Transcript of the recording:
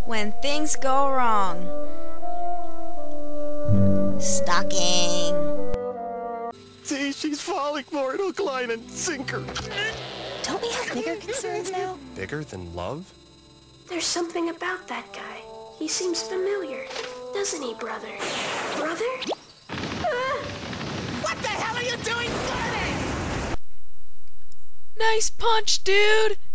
when things go wrong. Stalking. See, she's falling for it. Hook, line, and sinker. Don't we have bigger concerns now? Bigger than love? There's something about that guy. He seems familiar. Doesn't he, brother? Brother? What the hell are you doing flirting? Nice punch, dude!